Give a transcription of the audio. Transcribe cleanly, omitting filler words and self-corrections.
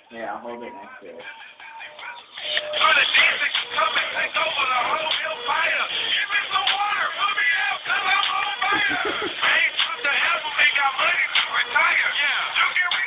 Yeah, I'll hold it next to it. So the demons come and take over the whole hellfire. Give me some water, put me out, cause I'm on fire. I ain't took the album, they got money to retire. Yeah, you can